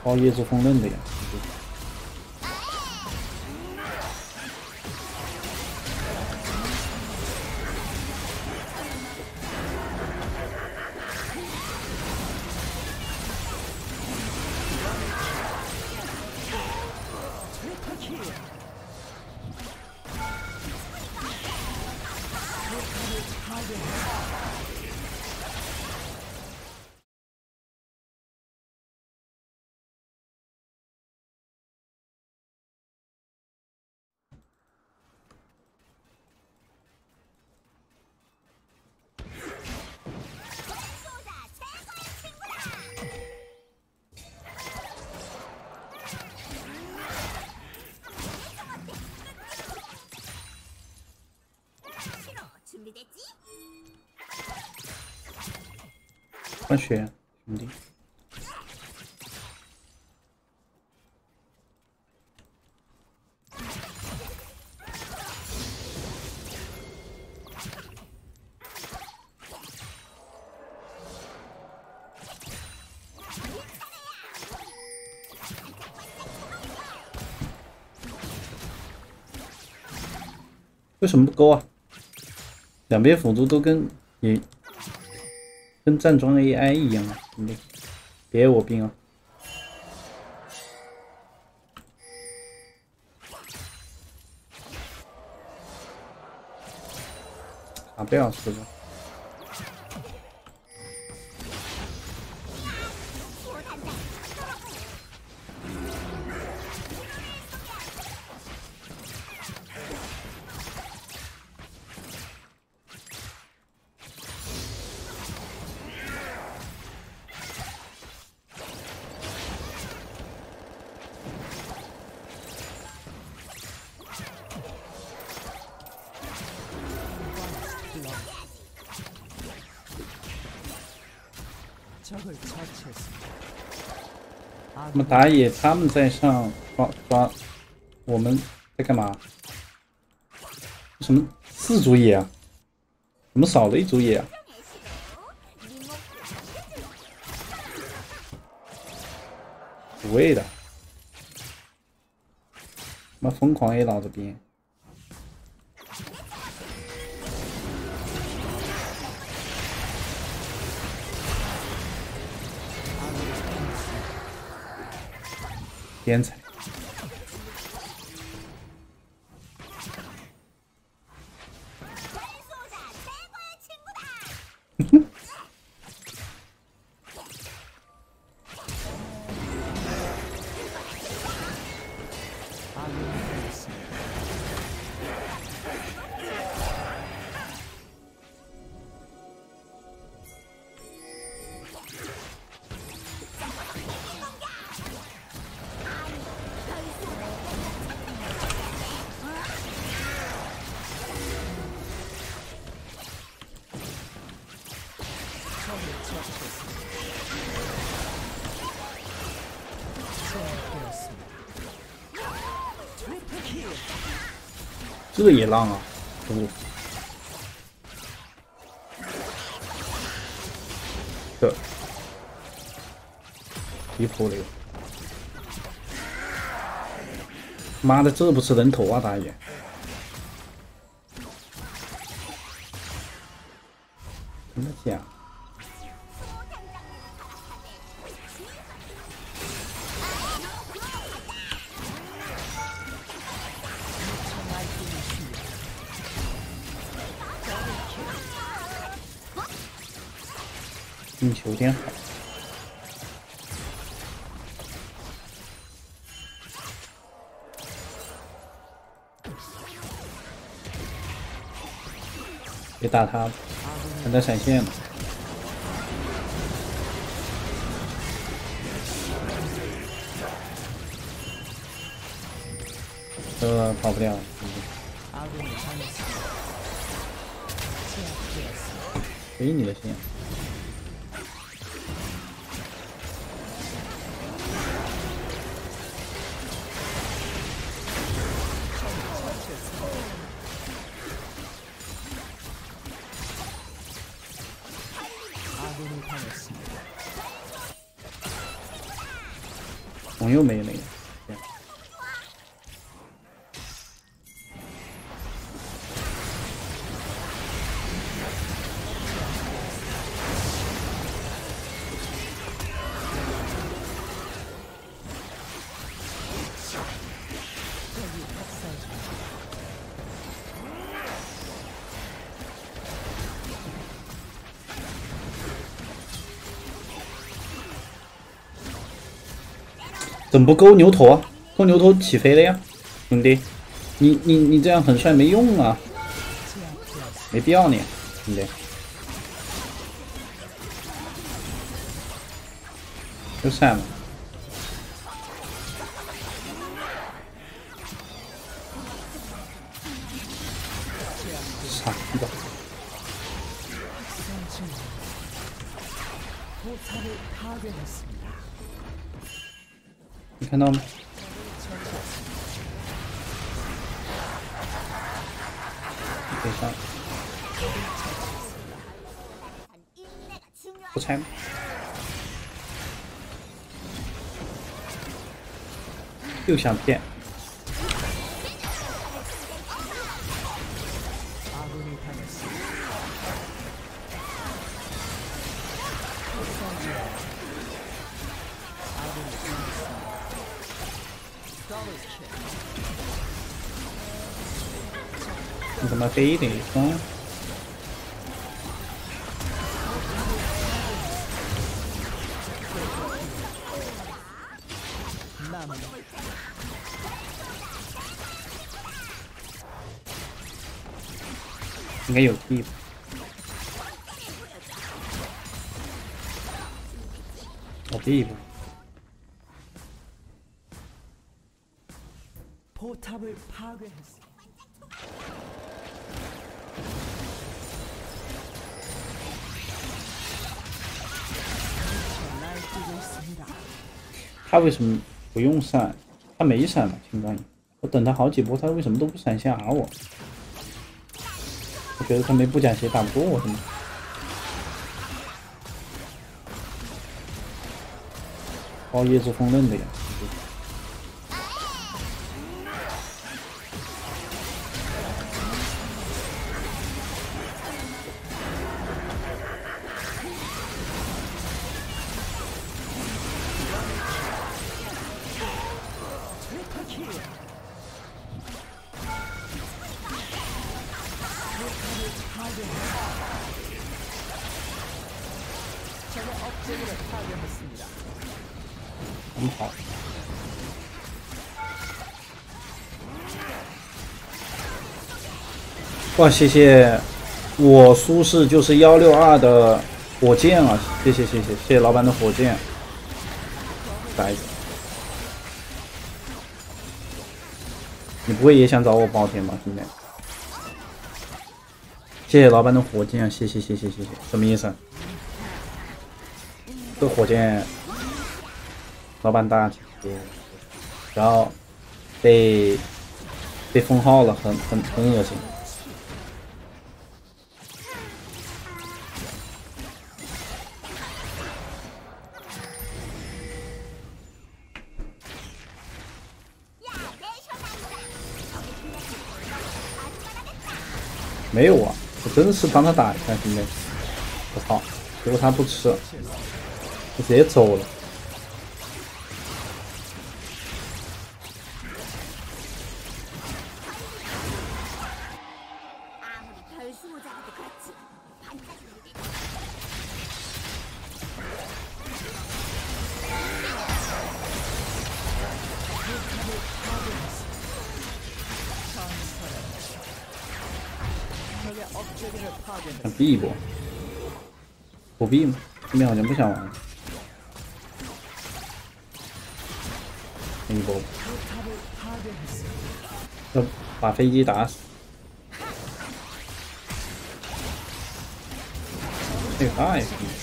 跑野之风刃的呀。换血，兄弟。为什么不勾啊？两边辅助都跟站桩 AI 一样啊！兄弟，别我兵啊！卡贝尔是吧？我们打野，他们在上抓，我们在干嘛？什么4组野啊？怎么少了1组野啊？不会的，妈疯狂 A 老子兵！天才！这也浪啊！这离谱了！妈的，这不是人头啊，大爷！真的假？运气有点好。别打他，他在闪现了。跑不掉。给你的线。 朋友没了。怎么不勾牛头啊？勾牛头起飞了呀，兄弟！你这样很帅没用啊，没必要你，兄弟。又闪了，傻逼吧！你看到吗？可以上，不拆吗？又想骗。你他妈非得冲！应该有地吧？有地吧？ 포탑을 파괴했습니다. 날뛰고 있습니다. 他为什么不用闪？他没闪嘛，青钢影。我等他好几波，他为什么都不闪瞎我？我觉得他没步甲鞋打不过我，是吗？包夜之锋刃的呀。 很好，哇！谢谢，我舒适就是162的火箭啊！谢谢老板的火箭，来，你不会也想找我包天吧，兄弟？谢谢老板的火箭，谢谢，什么意思？这火箭，老板大气，然后被封号了，很恶心。没有啊，我真的是帮他打一下，兄弟。我操！结果他不吃，我直接走了。 想避一波，不避吗？这边好像不想玩。一波，要把飞机打死。这个太狠了。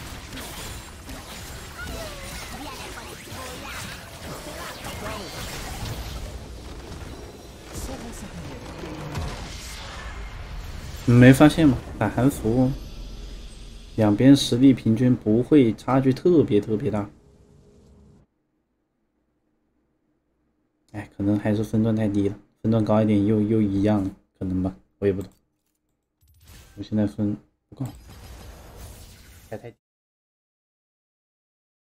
没发现吗？打韩服，两边实力平均不会差距特别大。 哎，可能还是分段太低了，分段高一点又一样，可能吧，我也不懂。我现在分不够，太低。